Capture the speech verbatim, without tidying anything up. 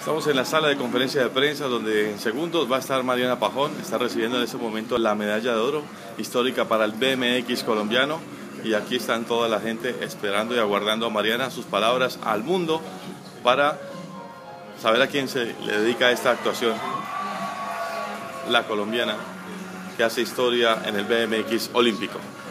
Estamos en la sala de conferencia de prensa donde en segundos va a estar Mariana Pajón. Está recibiendo en este momento la medalla de oro histórica para el B M X colombiano. Y aquí están toda la gente esperando y aguardando a Mariana, sus palabras al mundo para saber a quién se le dedica esta actuación. La colombiana que hace historia en el B M X olímpico.